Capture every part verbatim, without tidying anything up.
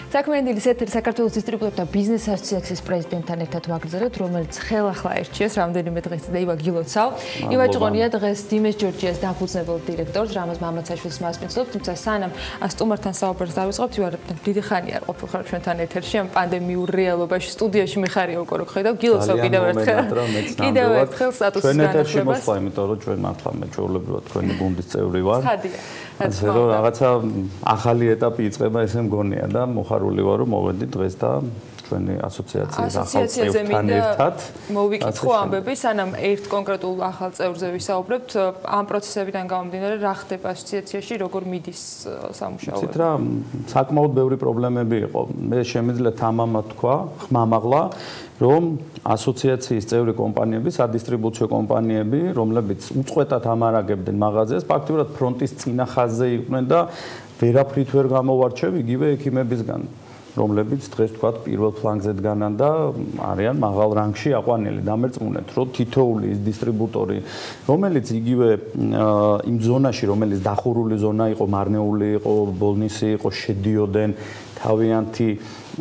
საქმიანობის ეთერი საქართველოს დისტრიბუტორთა ბიზნეს ასოციაციის პრეზიდენტთან ერთად ვაგრძელებთ, რომელიც ხელახლა ერჩიეს რამდენიმე დღეს და ივაგ გილოცავ. ივა ჭყონია დღეს დიმეს ჯორჯიას დაფუძნებელ დირექტორს, რამაზ მამაცაშვილს მასპინძლობს, თუმცა სანამ სტუმართან საუბარს დავიწყებთ, ივა დიდი ხანი არ ყოფილიყარ ჩვენთან ეთერში, ამ პანდემიურ რეალობაში სტუდიაში მიხარია უკვე რო ხედავ, გილოცავ კიდევ ერთხელ. კიდევ ერთხელ სტატუსის ჩვენ ეთერში მოსვლა, იმიტომ რომ ჩვენ მართლა მეჩვეულებრივად თქვენი გუნდის წევრი ვარ. ცხადია. ასე რომ რაღაცა ახალი ეტაპი იწყება, ესე მგონია და მოხარული ვარ რომ მოვედი დღეს და ჩვენი ასოციაციის ახალ წევრთან ერთად. მოვიკითხო ამბები, სანამ ერთ კონკრეტულ ახალ წევრზე ვისაუბრებთ, ამ პროცესებიდან გამომდინარე, რა ხდება ასოციაციაში, როგორ მიდის სამუშაო? იცით რა, საკმაოდ ბევრი პრობლემები იყო. მე შემიძლია თამამად თქვა, ხმამაღლა, რომ ასოციაციის წევრი კომპანიები, სადისტრიბუციო კომპანიები, რომლებიც უწყვეტად ამარაგებდნენ მაღაზიას, ფაქტობრივად ფრონტის წინა ხაზზე იყვნენ და ვერაფრით ვერ გამოვარჩევ იგივე ექიმებისგან, რომლებიც დღეს თქვა პირველ ფლანგზე დგანან და არიან მაღალ რანგში აყვანილი. დამერწმუნეთ, რომ თითოეული ის დისტრიბუტორი, რომელიც იგივე იმ ზონაში, რომელიც დახურული ზონა იყო, მარნეული იყო, ბოლნისი იყო, შედიოდნენ თავიანთი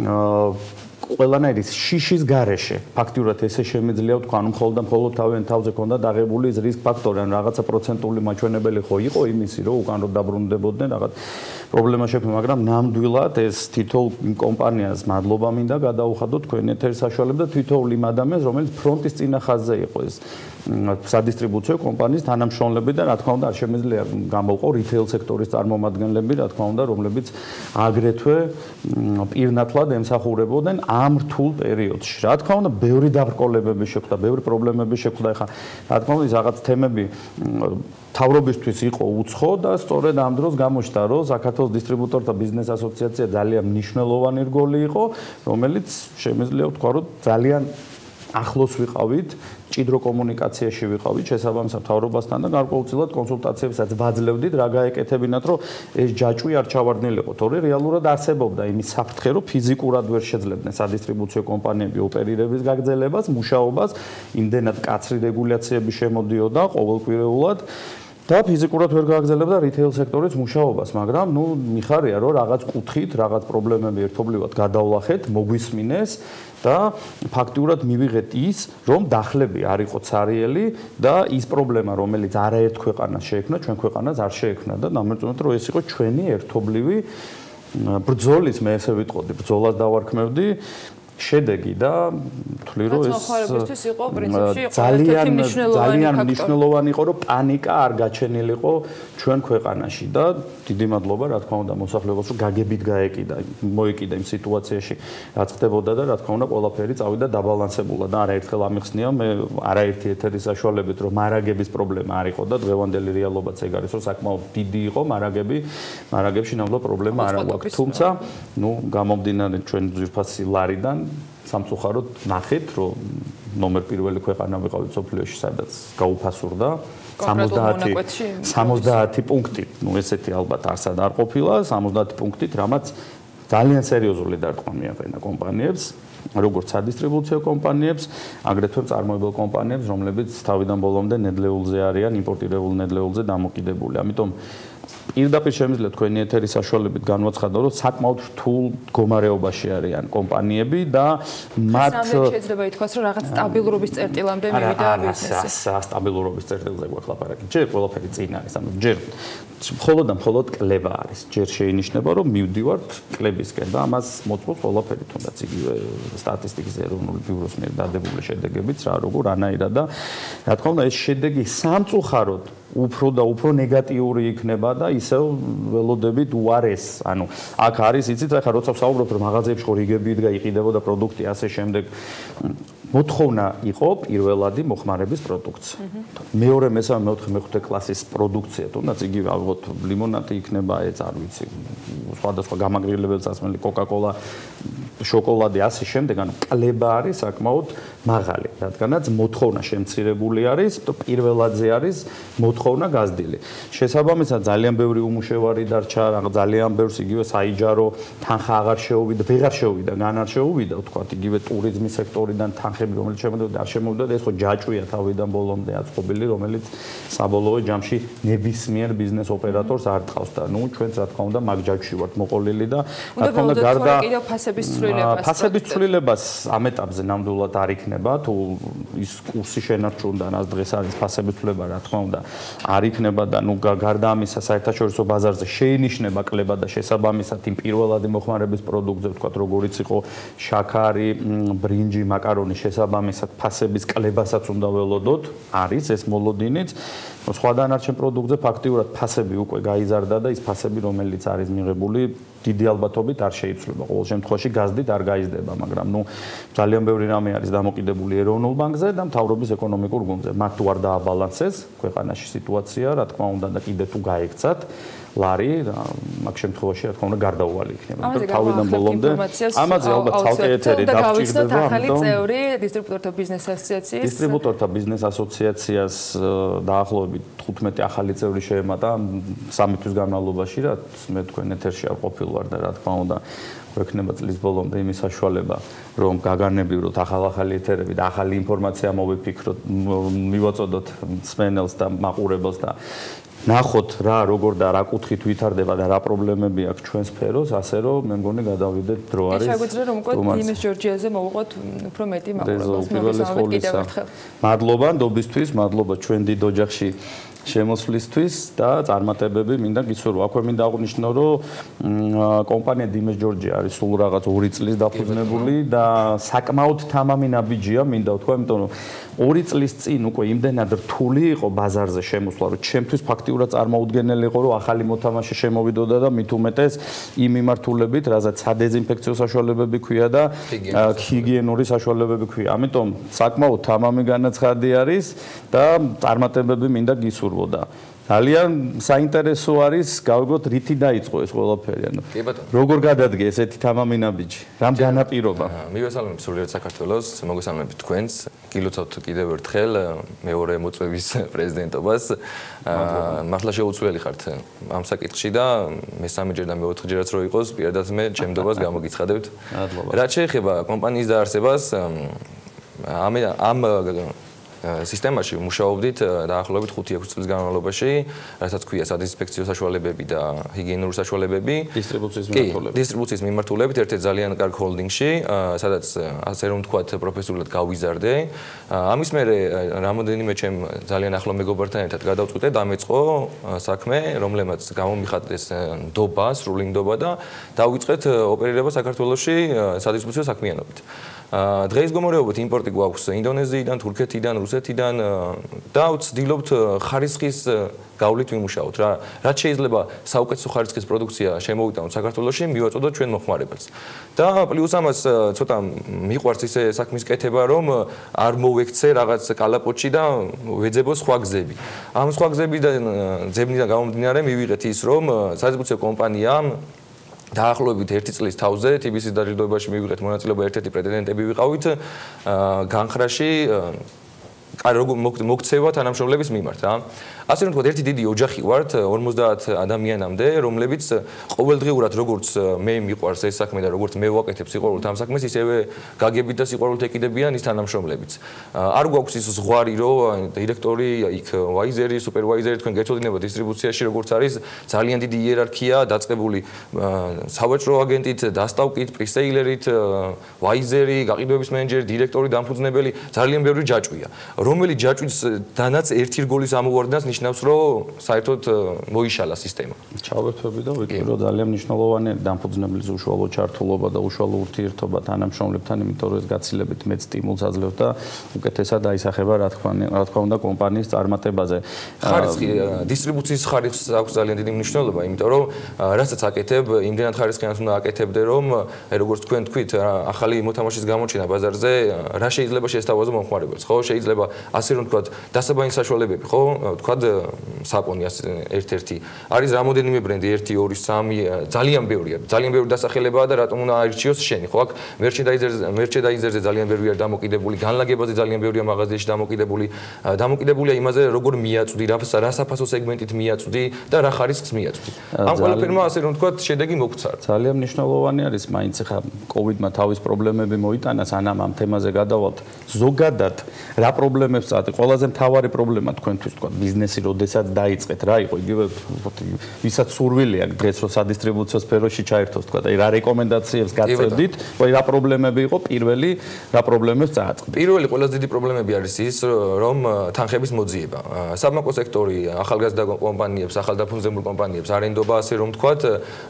ყველანაირი შიშის გარეშე. ფაქტიურად ესე შემიძლია ვთქვა, ანუ მხოლოდ და მხოლოდ თავენ თავზე ქონდა დაღებული ის რისკ ფაქტორი, ან რაღაცა პროცენტული მაჩვენებელი ხო იყო იმისი, რომ უკან რო დაბრუნდებოდნენ რაღაც პრობლემა შექმნა, მაგრამ ნამდვილად ეს თითოეულ კომპანიას მადლობა მინდა გადაუხადოთ თქვენ ეთერის საშუალებით და თითოეულ იმ ადამიანს, რომელიც ფრონტის წინა ხაზზე იყო ეს სადისტრიბუციო კომპანიის თანამშრომლები და რა თქმა უნდა არ შემიძლია გამოვყო რიტეილ სექტორის წარმომადგენლები, რა თქმა უნდა, რომლებიც აგრეთვე პირნათლად ემსახურებოდნენ ამ რთულ პერიოდში. რა თქმა უნდა, ბევრი დაბრკოლებები შეხვდა, ბევრი პრობლემები შეხვდა. ეხლა რა თქმა უნდა, რაღაც თემები თავრობისთვის იყო უცხო და სწორედ ამ დროს გამოჩნდა, რომ საქართველოს დისტრიბუტორთა ბიზნეს ასოციაცია ძალიან მნიშვნელოვანი რგოლი იყო, რომელიც შემიძლია ვთქვა, რომ ძალიან ახლოს ვიყავით, ჭიდრო კომუნიკაციაში ვიყავით შესაბამისად თავრობასთან და გარკვეულწილად კონსულტაციებსაც ვაძლევდით, რა გაეკეთებინათ, რომ ეს ჯაჭვი არ ჩავარდნილიყო. თორე რეალურად არსებობდა იმის საფრთხე, რომ ფიზიკურად ვერ შეძლებდნენ სადისტრიბუციო კომპანიები ოპერირების გაგრძელებას, მუშაობას, იმდენად კაცრი რეგულაციები შემოდიოდა ყოველკვირეულად და ფიზიკურად ვერ გააგრძელებდა რიტეილ სექტორის მუშაობას, მაგრამ ნუ მიხარია, რომ რაღაც კუთხით, რაღაც პრობლემები ერთობლივად გადავლახეთ, მოგვისმინეს და ფაქტიურად მივიღეთ ის, რომ დახლები არ იყო ცარიელი და ის პრობლემა, რომელიც არაერთ ქვეყანას შეექმნა, ჩვენ ქვეყანას არ შეექმნა და დამერწმუნეთ, რომ ეს იყო ჩვენი ერთობლივი ბრძოლის, მე ესე ვიტყოდი, ბრძოლას დავარქმევდი. შედეგი და ვთვლი რომ ეს ძალიან ძალიან მნიშვნელოვანი იყო, რომ პანიკა არ გაჩენილიყო ჩვენ ქვეყანაში და დიდი მადლობა რა თქმა უნდა მოსახლეობას, რომ გაგებით გაეკიდა, მოეკიდა იმ სიტუაციაში, რაც ხდებოდა და რა თქმა უნდა ყველაფერი წავიდა დაბალანსებულად და არაერთხელ ამიხსნია მე არაერთი ეთერის საშუალებით, რომ მარაგების პრობლემა არ იყო და დღევანდელი რეალობაც ეგ არის, რომ საკმაოდ დიდი იყო მარაგები, მარაგებში ნამდვილად პრობლემა არ აქვს. თუმცა, ნუ გამომდინარე ჩვენ ძვირფასი ლარიდან სამწუხაროდ ნახეთ, რომ ნომერ პირველი ქვეყანა ვიყავით სოფლიოში, სადაც გაუფასურდა სამოცდაათი პუნქტი. ნუ ესეთი ალბათ არსად არ ყოფილა, სამოცდაათი პუნქტით, რამაც ძალიან სერიოზული დარტყმა მიაყენა კომპანიებს, როგორც სადისტრიბუციო კომპანიებს, აგრეთვე მწარმოებელ კომპანიებს, რომლებიც თავიდან ბოლომდე ნედლეულზე არიან, იმპორტირებულ ნედლეულზე დამოკიდებული. ამიტომ პირდაპირ შემიძლია თქვენი ეთერის საშუალებით განვაცხადო, რომ საკმაოდ რთულ მდგომარეობაში არიან კომპანიები და მათ შეიძლება ითქვას, რომ რაღაც სტაბილურობის წერტილამდე მივიდა ბიზნესი. არა, სტაბილურობის წერტილზე გვაქვს ლაპარაკი. ჯერ ყველაფერი წინ არის, ანუ ჯერ მხოლოდ და მხოლოდ კლება არის. ჯერ შეინიშნება, რომ მივდივართ კლებისკენ და ამას მოწმობს ყველაფერი, თუნდაც იგივე სტატისტიკის ეროვნული ბიუროს მიერ დადებული შედეგებიც რა როგორ რანაირად და რა თქმა უნდა ეს შედეგი სამწუხაროდ უფრო და უფრო ნეგატიური იქნება და ისევ ველოდებით უარეს. ანუ აქ არის, იცით, ახლა როცა ვსაუბრობ, რომ მაღაზიებში ხო რიგები იდგა, იყიდებოდა პროდუქტი, ასე შემდეგ. მოთხოვნა იყო პირველადი მოხმარების პროდუქცია. მეორე, მესამე, მეოთხე, მეხუთე კლასის პროდუქცია, თუნდაც იგივე ალბათ ლიმონადი იქნება, ეც არ ვიცი, სხვადასხვა გამაგრილებელ სასმელი, კოკა-კოლა შოკოლადი ასე შემდეგ, ანუ კლება არის საკმაოდ მაღალი, რადგანაც მოთხოვნა შემცირებული არის, პირველადზე არის მოთხოვნა გაზრდილი. შესაბამისად ძალიან ბევრი უმუშევარი დარჩა, რაღაც ძალიან ბევრს იგივე საიჯარო თანხა აღარ შეუვიდა, ვეღარ შეუვიდა, გან არ შეუვიდა, ვთქვათ, იგივე ტურიზმის სექტორიდან თანხები, რომელიც შემოდიოდა, არ შემოვიდა და ეს ხო ჯაჭვია თავიდან ბოლომდე აწყობილი, რომელიც საბოლოო ჯამში ნებისმიერ ბიზნეს ოპერატორს არ თავს და ნუ ჩვენც რა თქმა უნდა მაგ ჯაჭვში ვართ მოყოლილი და რა თქმა უნდა გარდა კიდევ ფასების ცვლილებას ფასების ცვლილებას ამ ეტაპზე ნამდვილად არ იქნება თუ ის კურსი შენარჩუნდა რაც დღეს არის ფასების ცვლილება რა თქმა უნდა არ იქნება და ნუ გარდა ამისა საერთაშორისო ბაზარზე შეინიშნება კლება და შესაბამისად იმ პირველადი მოხმარების პროდუქტზე ვთქვათ როგორიც იყო შაქარი, ბრინჯი, მაკარონი შესაბამისად ფასების კლებასაც უნდა ველოდოთ არის ეს მოლოდინიც სხვა დანარჩენ პროდუქტზე ფაქტიურად ფასები უკვე გაიზარდა და ის ფასები რომელიც არის მიღებული დიდი ალბათობით არ შეიცვლება. ყოველ შემთხვევაში გაზრდით არ გაიზრდება, მაგრამ ნუ ძალიან ბევრი რამე არის დამოკიდებული ეროვნულ ბანკზე და მთავრობის ეკონომიკურ გუნდზე. მათ თუ არ დააბალანსეს ქვეყანაში სიტუაცია, რა თქმა უნდა და კიდე თუ გაექცათ ლარი, მაგ შემთხვევაში რა თქმა უნდა გარდაუვალი იქნება. მაგრამ თავიდან ბოლომდე ამაზე ალბათ ცალკე ეთერი დაგჭირდება. ახალი წევრი დისტრიბუტორთა ბიზნეს ასოციაციის დისტრიბუტორთა ბიზნეს ასოციაციას დაახლოებით თხუთმეტი ახალი წევრი შეემატა სამი თვის განმავლობაში, რაც მე თქვენ ეთერში არ ყოფილვარ და რა თქმა უნდა გვექნება წლის ბოლომდე იმის საშუალება, რომ გაგანებივროთ ახალ-ახალი ეთერები და ახალი ინფორმაცია მოვიფიქროთ, მივაწოდოთ მსმენელს და მაყურებელს და ნახოთ რა როგორ და რა კუთხით ვითარდება და რა პრობლემები აქვს ჩვენ სფეროს, ასე რომ მე მგონი გადავიდეთ დრო არის. შეგვიძლია რომ უკვე დიმის ჯორჯიაზე მოვუყოთ უფრო მეტი მაყურებელს. მოგესალმებით კიდევ ერთხელ. მადლობა ნდობისთვის, მადლობა ჩვენ დიდ ოჯახში შემოსვლისთვის და წარმატებები მინდა გისურვო. აქვე მინდა აღვნიშნო, რომ კომპანია დიმეს ჯორჯია არის სულ რაღაც ორი წლის დაფუძნებული და საკმაოდ თამამი ნაბიჯია, მინდა ვთქვა, იმიტომ რომ ორი წლის წინ უკვე იმდენად რთული იყო ბაზარზე შემოსვლა, რომ ჩემთვის ფაქტიურად წარმოუდგენელი იყო, რომ ახალი მოთამაშე შემოვიდოდა და მით უმეტეს იმ მიმართულებით, რაზეც სადეზინფექციო საშუალებები ქვია და ჰიგიენური საშუალებები ქვია. ამიტომ საკმაოდ თამამი განაცხადი არის და წარმატებები მინდა გისურვო. და ძალიან საინტერესო არის გავიგოთ რითი დაიწყო ეს ყველაფერი ანუ როგორ გადადგე ესეთი თამამი ნაბიჯი რამ განაპირობა მივესალმებ სულიერ საქართველოს მოგესალმებით თქვენს გილოცავთ კიდევ ერთხელ მეორე მოწვევის პრეზიდენტობას მართლა შეუცვლელი ხართ ამ საკითხში და მესამეჯერ და მეოთხეჯერაც რო იყოს პირადად მე ჩემდობას გამოგიცხადებთ რაც შეეხება კომპანიის დაარსებას ამ ამ სისტემაში მუშაობდით დაახლოებით ხუთი ექვსი წლის განმავლობაში, რასაც ქვია სადიზინფექციო საშუალებები და ჰიგიენური საშუალებები. დისტრიბუციის მიმართულებით. დისტრიბუციის მიმართულებით ერთ-ერთ ძალიან კარგ ჰოლდინგში, სადაც ასე რომ ვთქვათ, პროფესიულად გავიზარდე. ამის მერე რამოდენიმე ჩემ ძალიან ახლო მეგობართან ერთად გადავწყვიტე დამეწყო საქმე, რომლემაც გამომიხატეს ნდობა, სრული ნდობა და დავიწყეთ ოპერირება საქართველოში სადისტრიბუციო საქმიანობით. დღეის გომორეობით იმპორტი გვაქვს ინდონეზიიდან, თურქეთიდან, რუსეთიდან და ვცდილობთ ხარისხის გავლით ვიმუშაოთ რა. რაც შეიძლება საუკეთესო ხარისხის პროდუქცია შემოვიტანოთ საქართველოში, მივაწოდოთ ჩვენ მოხმარებელს. და პლუს ამას ცოტა მიყვარს ისე საქმის კეთება, რომ არ მოვექცე რაღაც კალაპოტში და ვეძებო სხვა გზები. ამ სხვა გზებიდან ძებნიდან გამომდინარე მივიღეთ ის, რომ სადისტრიბუციო კომპანია დაახლოებით ერთი წლის თავზე თი ბი სის დაჯილდოებაში მივიღეთ მონაწილეობა ერთ-ერთი პრეტენდენტები ვიყავით განხრაში კარგ მოგცევა თანამშრომლების მიმართ რა. ასე რომ თქვა ერთი დიდი ოჯახი ვართ ორმოცდაათ ადამიანამდე, რომლებიც ყოველდღიურად როგორც მე მიყვარს ეს საქმე და როგორც მე ვაკეთებ სიყვარულით ამ საქმეს, ისევე გაგებით და სიყვარულით ეკიდებიან ის თანამშრომლებიც. არ გვაქვს ის ზღვარი, რომ დირექტორი, იქ ვაიზერი, სუპერვაიზერი თქვენ გეცოდინებათ დისტრიბუციაში როგორც არის ძალიან დიდი იერარქია დაწყებული სავაჭრო აგენტით, დასტავკით, პრისეილერით, ვაიზერი, გაყიდვების მენეჯერი, დირექტორი, დამფუძნებელი, ძალიან ბევრი ჯაჭვია. რომელი ჯაჭვის დანაც ერთი რგოლის ამოვარდნას ნიშნავს, რომ საერთოდ მოიშალა სისტემა. ჩავერთვები და ვიტყვი, რომ ძალიან მნიშვნელოვანია დამფუძნებლის უშუალო ჩართულობა და უშუალო ურთიერთობა თანამშრომლებთან, იმიტომ რომ ეს გაცილებით მეც სტიმულს აძლევს და უკეთესად აისახება რა თქმა რა თქმა უნდა კომპანიის წარმატებაზე. ხარისხი დისტრიბუციის ხარისხს აქვს ძალიან დიდი მნიშვნელობა, იმიტომ რომ რასაც აკეთებ, იმდენად ხარისხიანად უნდა აკეთებდე, რომ როგორც თქვენ თქვით, ახალი მოთამაშის გამოჩენა ბაზარზე რა შეიძლება შეესთავაზო მომხმარებელს, ხო? შეიძლება ასე რომ ვთქვათ, დასაბამი საშუალებები, ხო, ვთქვათ, საპონი ერთ-ერთი. არის რამოდენიმე ბრენდი, ერთი, ორი, სამი, ძალიან ბევრია. ძალიან ბევრი დასახელებაა და რატომ უნდა აირჩიოს შენი, ხო? აქ მერჩენდაიზერზე, მერჩენდაიზერზე ძალიან ბევრი არის დამოკიდებული, განლაგებაზე ძალიან ბევრია მაღაზიაში დამოკიდებული. დამოკიდებულია იმაზე, როგორ მიაწვდი, რა რა საფასო სეგმენტით მიაწვდი და რა ხარისხს მიაწვდი. ამ ყველაფერმა ასე რომ ვთქვათ, შედეგი მოგცარა. ძალიან მნიშვნელოვანი არის, მაინც ახლა კოვიდმა თავის პრობლემები მოიტანა, სანამ ამ თემაზე გადავალთ. ზოგადად რა პრობლემებს წადი? ყველაზე მთავარი პრობლემა თქვენთვის თქვა ბიზნესი როდესაც დაიწყეთ, რა იყო? იგივე ვისაც სურვილი აქვს დღეს რომ სადისტრიბუციო სფეროში ჩაერთოს, თქვა, აი რა რეკომენდაციებს გაწევდით, აი რა პრობლემები იყო პირველი, რა პრობლემებს წააწყდით? პირველი ყველაზე დიდი პრობლემები არის ის, რომ თანხების მოძიება. საბანკო სექტორი ახალგაზრდა კომპანიებს, ახალდაფუძნებულ კომპანიებს არ ენდობა, ასე რომ ვთქვათ,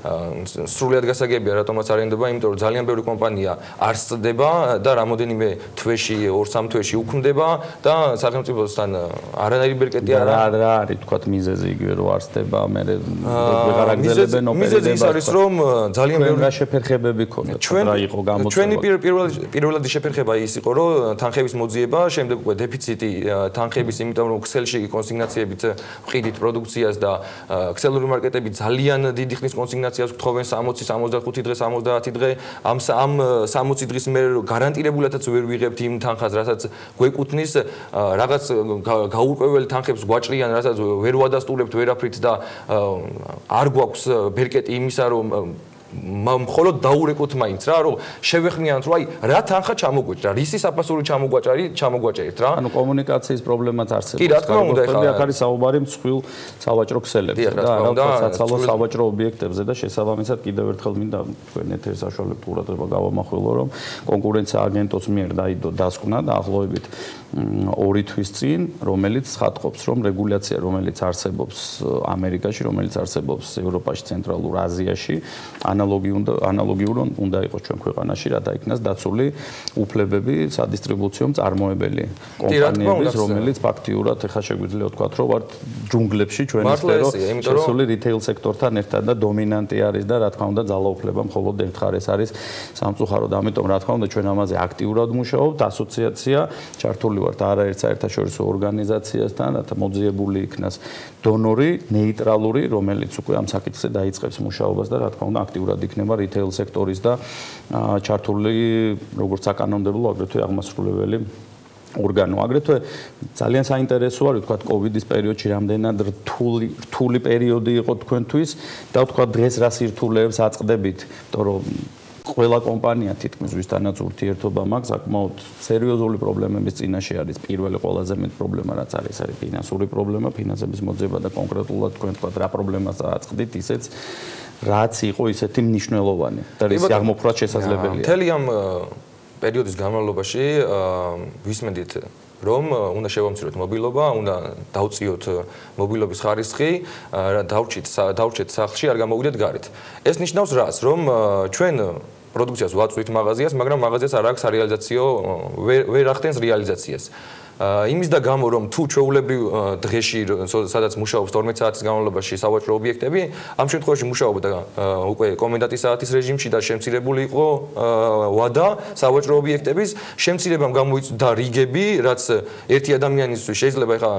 სრულად გასაგებია, რატომაც არ ენდობა, იმიტომ რომ ძალიან ბევრი კომპანია არ სწდება და რამოდენიმე თვეში, ორ-სამ თვეში უქმდება და სახელმწიფოსთან არანაირი ბერკეტი არ არის. რა არის, თქვათ, მიზეზი იგივე რომ არ სწდება, მე ვეღარ აგზელებენ ოპერაციებს. მიზეზი ის არის, რომ ძალიან ბევრი რა შეფერხებები ქონდათ, რა იყო გამოწვევა? ჩვენი პირველადი შეფერხება ის იყო, რომ თანხების მოძიება, შემდეგ უკვე დეფიციტი თანხების, იმიტომ რომ ქსელში კონსიგნაციებით ვყიდით პროდუქციას და ქსელური მარკეტები ძალიან დიდი ხნის კონსიგნაციას გთხოვენ სამოცი, სამოცდახუთი დღე, სამოცდაათი დღე. ამ ამ სამოცი დღის მერე გარანტირებულადაც ვერ ვიღებთ იმ თანხას, რასაც გვეკუთვნის, რაღაც გაურკვეველი თანხებს გვაჭრიან, რასაც ვერ ვადასტურებთ ვერაფრით და არ გვაქვს ბერკეტი იმისა, რომ მხოლოდ დაურეკოთ მაინც რა, რომ შევეხმიანოთ, რომ აი რა თანხა ჩამოგვეჭრა, რისი საფასური ჩამოგვაჭარი, ჩამოგვაჭერით რა. ანუ კომუნიკაციის პრობლემაც არსებობს. კი, რა თქმა უნდა, ახლა აქ არის საუბარი მსხვილ სავაჭრო ქსელებზე და არა საცალო სავაჭრო ობიექტებზე და შესაბამისად კიდევ ერთხელ მინდა თქვენ ეთერის საშუალებით ყურადღება გავამახვილო, რომ კონკურენცია აგენტოს მიერ დაიდო დასკვნა დაახლოებით ორი თვის წინ, რომელიც ცხადყოფს, რომ რეგულაცია, რომელიც არსებობს ამერიკაში, რომელიც არსებობს ევროპაში, ცენტრალურ აზიაში, ანალოგიურ უნდა იყოს ჩვენ ქვეყანაში, რათა იქნას დაცული უფლებები სადისტრიბუციო მწარმოებელი კომპანიების, რომელიც ფაქტიურად ეხა შეგვიძლია ვთქვათ, რომ ვართ ჯუნგლებში ჩვენი სფერო, შესული რიტეილ სექტორთან ერთად და დომინანტი არის და რა თქმა უნდა ძალაუფლება მხოლოდ ერთ მხარეს არის სამწუხაროდ, ამიტომ რა თქმა უნდა ჩვენ ამაზე აქტიურად მუშაობთ, ასოციაცია ჩართული ვართ არაერთ საერთაშორისო ორგანიზაციასთან, რათა მოძიებული იქნას დონორი, ნეიტრალური, რომელიც უკვე ამ საკითხზე დაიწყებს მუშაობას და რა თქმა უნდა აქტიურად იქნება რიტეილ სექტორის და ჩართული როგორც საკანონმდებლო, აგრეთვე აღმასრულებელი ორგანო. აგრეთვე ძალიან საინტერესო არის ვთქვათ კოვიდის პერიოდში რამდენად რთული რთული პერიოდი იყო თქვენთვის და ვთქვათ დღეს რა სირთულეებს აწყდებით, იმიტომ რომ ყველა კომპანია თითქმის ვისთანაც ურთიერთობა მაქვს, საკმაოდ სერიოზული პრობლემების წინაშე არის. პირველი ყველაზე მეტ პრობლემა რაც არის, არის ფინანსური პრობლემა, ფინანსების მოძიება და კონკრეტულად თქვენ თქვათ რა პრობლემას აწყდით, ისეც რაც იყო ისეთი მნიშვნელოვანი და ისი აღმოფხვრა შესაძლებელია. მთელი ამ პერიოდის განმავლობაში ვისმენდით რომ უნდა შევამციროთ მობილობა, უნდა დავწიოთ მობილობის ხარისხი, დავრჩით დავრჩეთ სახლში, არ გამოვიდეთ გარეთ. ეს ნიშნავს რას, რომ ჩვენ პროდუქციას ვაწვით მაღაზიას, მაგრამ მაღაზიას არ აქვს რეალიზაციო, ვერ ახდენს რეალიზაციას. იმის და გამო რომ თუ ჩვეულებრივ დღეში სადაც მუშაობს თორმეტ საათის განმავლობაში სავაჭრო ობიექტები, ამ შემთხვევაში მუშაობდა უკვე კომენდანტის საათის რეჟიმში და შემცირებული იყო ვადა სავაჭრო ობიექტების, შემცირებამ გამოიწვია რიგები, რაც ერთი ადამიანისთვის შეიძლება ეხა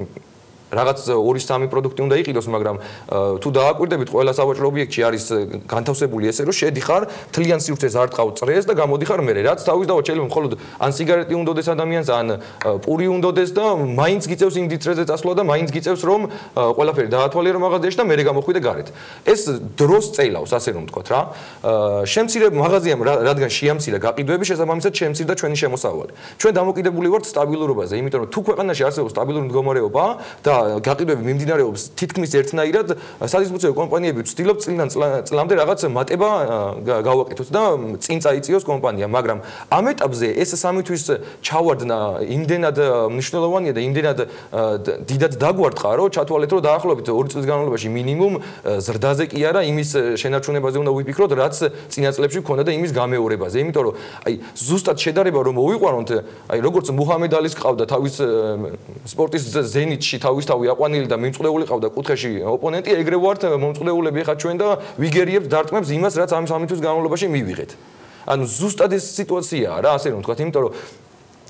რაღაც ორი სამი პროდუქტი უნდა იყიდოს, მაგრამ თუ დააკვირდებით ყველა სავაჭრო ობიექტში არის განთავსებული ესე რომ შედიხარ თლიან სივრცეს არ ტყავ წრეს და გამოდიხარ მერე, რაც თავისთავად შეიძლება მხოლოდ ან სიგარეტი უნდოდეს ადამიანს, ან პური უნდოდეს და მაინც გიწევს იმ დიწრეზე წასვლა და მაინც გიწევს რომ ყველაფერი დაათვალიერო მაღაზიაში და მერე გამოხვიდე გარეთ. ეს დროს წელავს, ასე რომ ვთქვათ რა. შემცირებ მაღაზიამ რადგან შეამცირა გაყიდვები, შესაბამისად შემცირდა ჩვენი შემოსავალი. ჩვენ დამოკიდებული ვართ სტაბილურობაზე, იმიტომ რომ თუ ქვეყანაში არსებობს სტაბილური მდგომარეობა და გაყიდვები მიმდინარეობს თითქმის ერთნაირად, სადისტრიბუციო კომპანიები ვცდილობთ წლიდან წლამდე რაღაც მატება გავაკეთოთ და წინ წაიწიოს კომპანია, მაგრამ ამ ეტაპზე ეს სამი თვის ჩავარდნა იმდენად მნიშვნელოვანია და იმდენად დიდად დაგვარტყა, რომ ჩათვალეთ, რომ დაახლოებით ორი წლის განმავლობაში მინიმუმ ზრდაზე კი არა, იმის შენარჩუნებაზე უნდა ვიფიქროთ, რაც წინა წლებში ქონდა და იმის გამეორებაზე. იმიტომ რომ აი ზუსტად შედარება რომ მოვიყვანოთ, აი როგორც მუჰამედ ალის ყავდა თავის სპორტის ზენიტში თავის თავი აყვანილი და მიმწყდეული ყავდა კუთხეში ოპონენტი, ეგრე ვართ მომწყდეულები ხარ ჩვენ და ვიგერიებთ დარტყმებს იმას, რაც ამ სამი თვის განმავლობაში მივიღეთ. ანუ ზუსტად ეს სიტუაციაა რა, ასე რომ ვთქვათ, იმიტომ რომ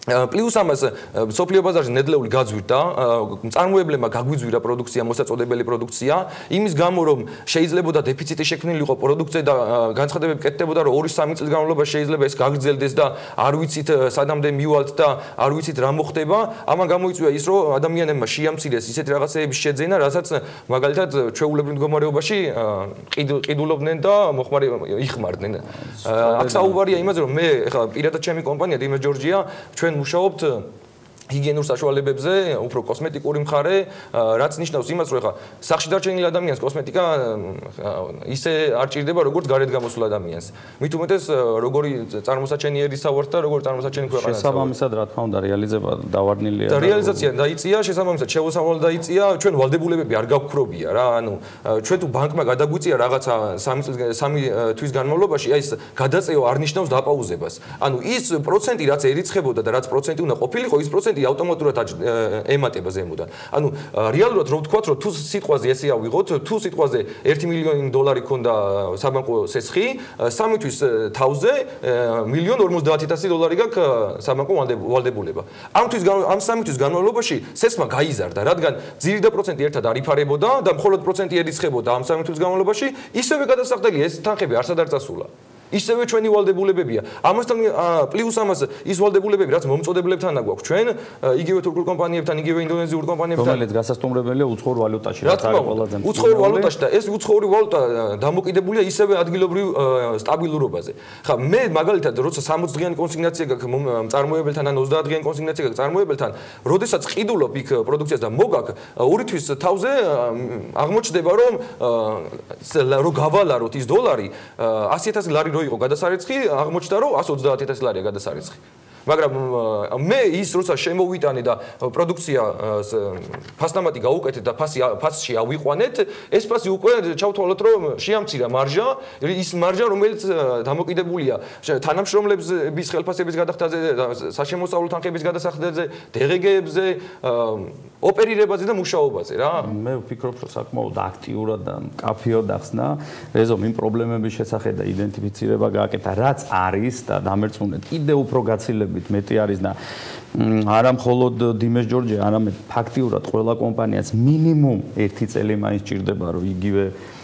პლუს ამას სოფლიო ბაზარში ნედლეული გაძვირდა, მწარმოებლებმა გაგვიძვირა პროდუქცია, მოსაწოდებელი პროდუქცია, იმის გამო რომ შეიძლებოდა დეფიციტი შექმნილიყო პროდუქცია და განცხადებები კეთდებოდა რომ ორი სამი წლის განმავლობაში შეიძლება ეს გაგრძელდეს და არ ვიცით სადამდე მივალთ და არ ვიცით რა მოხდება, ამან გამოიწვია ის რომ ადამიანებმა შეამცირეს ისეთი რაღაცეების შეძენა, რასაც მაგალითად ჩვეულებრივ მდგომარეობაში ყიდულობდნენ და მოხმარი იხმარდნენ. აქ საუბარია იმაზე რომ მე ეხლა პირადად ჩემი კომპანია დიმეს ჯორჯია ჩვენ მუშაობთ ჰიგიენურ საშუალებებზე, უფრო კოსმეტიკური მხარე, რაც ნიშნავს იმას, რომ ეხლა სახში დარჩენილ ადამიანს კოსმეტიკა ისე არ ჭირდება, როგორც გარეთ გამოსულ ადამიანს. მით უმეტეს როგორი წარმოსაჩენიერი სავართ და როგორი წარმოსაჩენი ქვეყანაა. შესაბამისად, რა თქმა უნდა, რეალიზება დავარნილია. და რეალიზაცია დაიწია, შესაბამისად, შევასწავლე დაიწია, ჩვენ ვალდებულებები არ გავქრობია რა, ანუ ჩვენ თუ ბანკმა გადაგვიწია რაღაცა სამი სამი თვის განმავლობაში, აი ეს გადაწევა არ ნიშნავს დაპაუზებას. ანუ ის პროცენტი, რაც ერიცხებოდა და რაც პროცენტი უნდა ყოფილიყო, ის პროცენტი ავტომატურად ემატება ზემოდან. ანუ რეალურად რომ ვთქვათ, რომ თუ სიტყვაზე ესე ავიღოთ, თუ სიტყვაზე ერთი მილიონი დოლარი ქონდა საბანკო სესხი, სამი თვის თავზე მილიონ ორმოცდაათი ათასი დოლარი გაქვს საბანკო ვალდებულება. ამ თვის ამ სამი თვის განმავლობაში სესხმა გაიზარდა, რადგან ძირი და პროცენტი ერთად არ იფარებოდა და მხოლოდ პროცენტი ერიცხებოდა ამ სამი თვის განმავლობაში, ისევე გადასახდელი ეს თანხები არსად არ წასულა. ისევე ჩვენი ვალდებულებებია. ამასთან პლუს ამას ის ვალდებულებები, რაც მომწოდებლებთან აგვაქვს ჩვენ, იგივე თურქულ კომპანიებთან, იგივე ინდონეზიურ კომპანიებთან, რომელიც გასასტუმრებელია უცხოურ ვალუტაში, რაც არის ყველაზე მნიშვნელოვანი. უცხოურ ვალუტაში და ეს უცხოური ვალუტა დამოკიდებულია ისევე ადგილობრივ სტაბილურობაზე. ხა მე მაგალითად როცა სამოცი დღიანი კონსიგნაცია გაქვს მწარმოებელთან ან ოცდაათ დღიანი კონსიგნაცია გაქვს მწარმოებელთან, როდესაც ყიდულობ იქ პროდუქციას და მოგაკ ორი თვის თავზე აღმოჩნდება რომ რომ გავალაროთ ის დოლარი ასი ათასი ლარი იყო გადასარიცხი, აღმოჩნდა რომ εκατს ოცდაათი ათასი ლარია გადასარიცხი. მაგრამ მე ის როცა შემოვიტანე და პროდუქცია ფასნამატი გაუკეთეთ და ფასი ფასში ავიყვანეთ, ეს ფასი უკვე ჩავთვალოთ რომ შეამცირა მარჟა, ის მარჟა რომელიც დამოკიდებულია თანამშრომლების ხელფასების გადახდაზე, საშემოსავლო თანხების გადასახდაზე, დღგ-ებზე, ოპერირებაზე და მუშაობაზე რა. მე ვფიქრობ რომ საკმაოდ აქტიურად და მკაფიოდ ახსნა რეზომ იმ პრობლემების შესახებ და იდენტიფიცირება გააკეთა, რაც არის და დამერწმუნეთ კიდე უფრო გაცილებით მეტი არის და არა მხოლოდ დიმეს ჯორჯია, არამედ ფაქტიურად ყველა კომპანიას მინიმუმ ერთი წელი მაინც ჭირდება რომ იგივე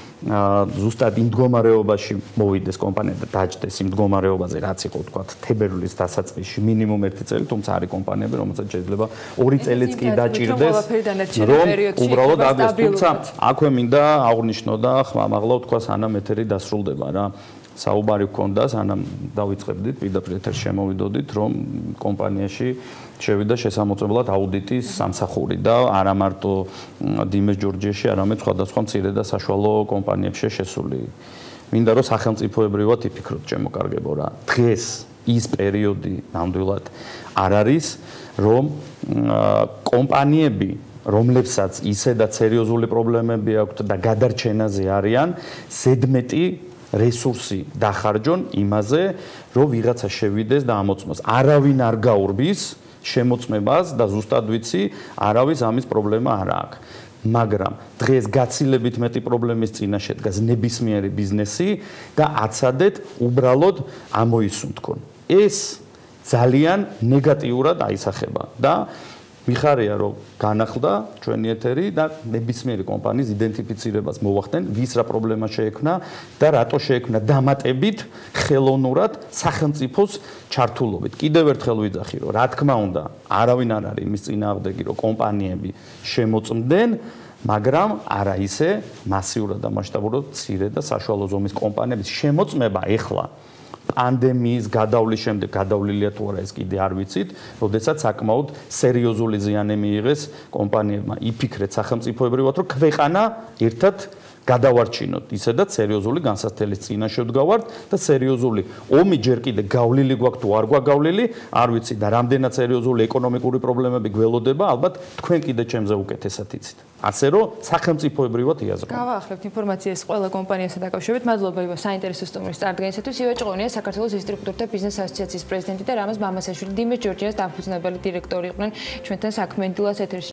ზუსტად იმ მდგომარეობაში მოვიდეს კომპანია და დაჯდეს იმ მდგომარეობაზე, რაც იყო თქვათ თებერვლის დასაწყისში მინიმუმ ერთი წელი, თუმცა არის კომპანიები, რომელსაც შეიძლება ორი წელიც კი დაჭირდეს, რომ უბრალოდ აღდეს. თუმცა აქვე მინდა აღვნიშნო და ხმამაღლა ვთქვა, სანამ ეთერი დასრულდება რა. საუბარი გქონდა, სანამ დავიწყებდით, პირდაპირ ეთერში შემოვიდოდით, რომ კომპანიაში შევიდა შესამოწმებლად აუდიტის სამსახური და არა მარტო დიმეს ჯორჯიაში, არამედ სხვადასხვა მცირე და საშუალო კომპანიებში შესული. მინდა რომ სახელმწიფოებრივად იფიქროთ, შემოკარგებო რა. დღეს ის პერიოდი ნამდვილად არ არის, რომ კომპანიები, რომლებსაც ისედაც სერიოზული პრობლემები აქვთ და გადარჩენაზე არიან, ზედმეტი რესურსი დახარჯონ იმაზე, რომ ვიღაცა შევიდეს და ამოწმოს. არავინ არ გაურბის შემოწმებას და ზუსტად ვიცი, არავის ამის პრობლემა არ აქვს. მაგრამ დღეს გაცილებით მეტი პრობლემის წინაშე დგას ნებისმიერი ბიზნესი და აცადეთ უბრალოდ ამოისუნთქონ. ეს ძალიან ნეგატიურად აისახება და მიხარია რომ განახლდა ჩვენი ეთერი და ნებისმიერი კომპანიის იდენტიფიცირებას მოვახდენ, ვის რა პრობლემა შეექმნა და რატო შეექმნა დამატებით ხელოვნურად სახელმწიფოს ჩართულობით. კიდევ ერთხელ ვიძახი რომ რა თქმა უნდა, არავინ არ არის იმის წინააღმდეგი რომ კომპანიები შემოწმდნენ, მაგრამ არა ისე მასიურად და მასშტაბურად მცირე და საშუალო ზომის კომპანიების შემოწმება ეხლა პანდემიის გადავლის შემდეგ გადავლილია თუ არა ეს კიდე არ ვიცით, როდესაც საკმაოდ სერიოზული ზიანი მიიღეს კომპანიებმა. იფიქრეთ სახელმწიფოებრივად, რომ ქვეყანა ერთად გადავარჩინოთ, ისედაც სერიოზული განსაცდელის წინაშე ვდგავართ და სერიოზული ომი ჯერ კიდე გავლილი გვაქვს თუ არ გვაქვს გავლილი, არ ვიცი და რამდენად სერიოზული ეკონომიკური პრობლემები გველოდება, ალბათ თქვენ კიდე ჩემზე უკეთესად იცით. ასე რომ სახელმწიფოებრივად იაზრებთ. გავაახლებთ ინფორმაციას ყველა კომპანიასთან დაკავშირებით. მადლობა იბო საინტერესო სტუმრის წარდგენისათვის. ივე ჭყონია საქართველოს დისტრიბუტორთა ბიზნეს ასოციაციის პრეზიდენტი და რამაზ მამასაშვილი დიმეს ჯორჯიას დამფუძნებელი დირექტორი იყვნენ ჩვენთან საქმე დილას ეთერში.